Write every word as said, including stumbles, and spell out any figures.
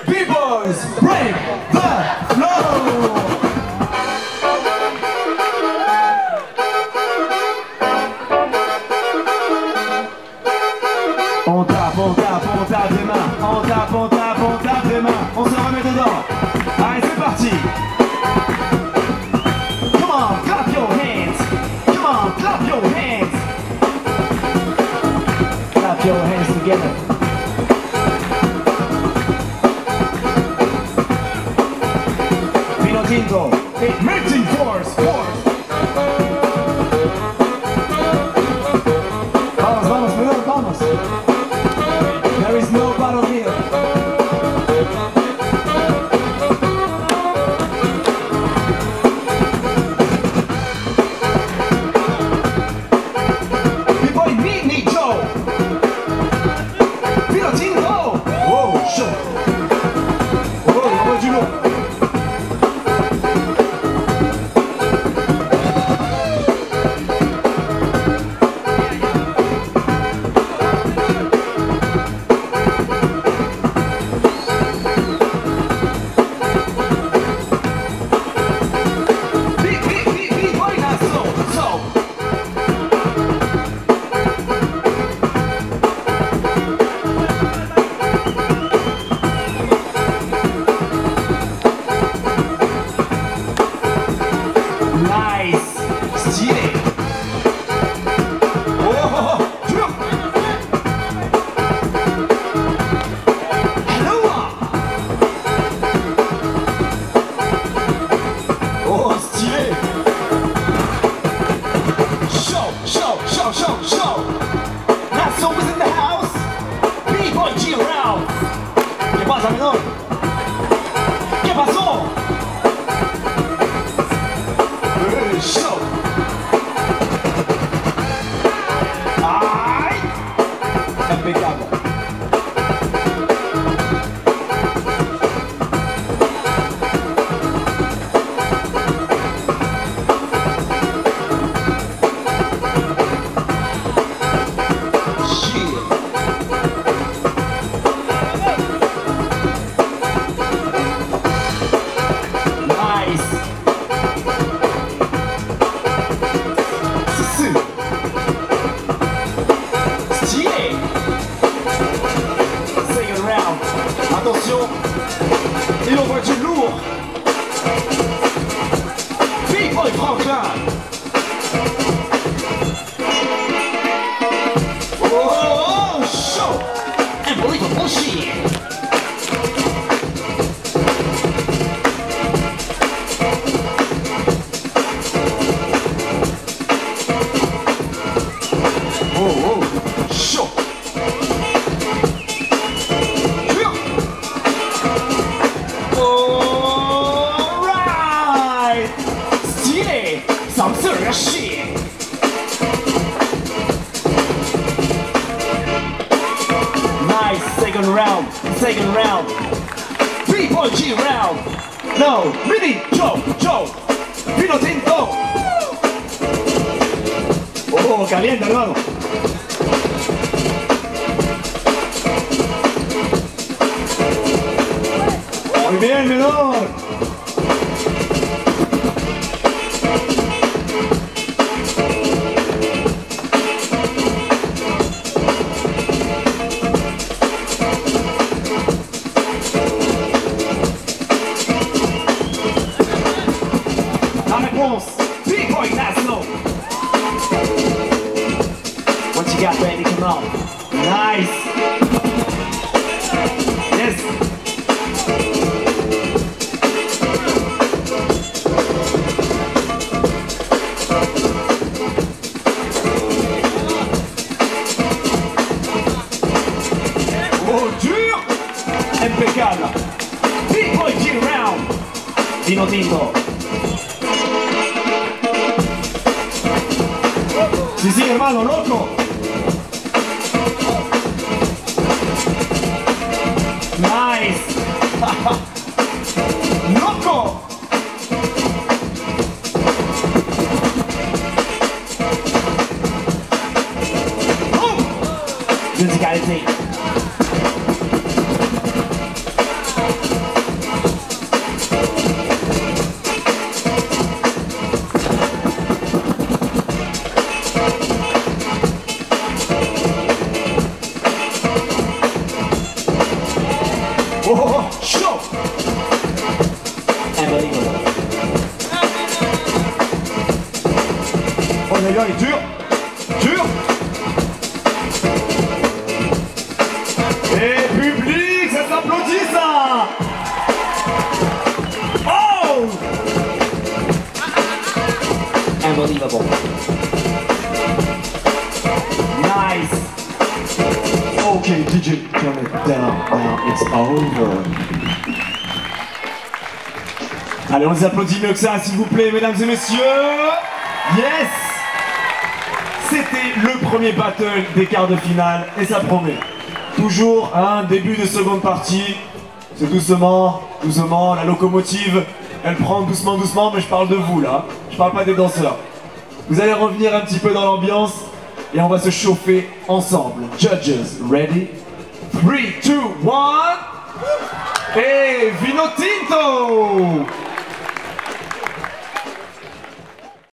B-Boys, break the flow! On tape, on tape, on tape des mains. On tape, on tape, on tape des mains. On se remet dedans. Allez, c'est parti. Come on, clap your hands. Come on, clap your hands. Clap your hands together. Vino tinto. Melting force, force. Vamos, vamos, Menor, vamos. There is no battle here. B-Boy, meet me, Joe. Vino tinto. Wow, show. Wow, what you know? Nice! Stylé! Oh, oh, oh! Dur! Hello! Oh, stylé! Show, show, show, show, show! Nassau is in the house! B-Boy G around! ¿Qué pasa, Menor? ¿Qué pasó? Show! Ay! Impecable! Attention, et on voit du lourd. B-Boy Franklin. Oh, oh, oh, chaud. Un bruit de franchir. Oh, oh, chaud. Some serious shit. Nice, second round, second round. B-Boy G round. No, Mini Joe, Joe. Vino tinto. Oh, caliente, hermano. Muy bien, Menor. B-Boy Nassau. What you got, baby? Come on. Nice. Yes. Oh, dur. Impeccable. B-Boy G round. Vino tinto. Sí, sí, hermano, loco. Nice. Loco. Musicalité. Oh, oh, oh, chaud. Unbelievable. Oh, d'ailleurs, il est dur. Dur. Et public, ça s'applaudit, ça. Oh. Unbelievable. Nice. Okay, D J, turn it down. Now it's over. Allez, on les applaudit mieux que ça, s'il vous plaît, mesdames et messieurs. Yes. C'était le premier battle des quarts de finale et ça promet. Toujours un début de seconde partie. C'est doucement, doucement, la locomotive, elle prend doucement, doucement, mais je parle de vous là. Je parle pas des danseurs. Vous allez revenir un petit peu dans l'ambiance et on va se chauffer ensemble. Judges, ready? three, two, one. Et Vino Tinto!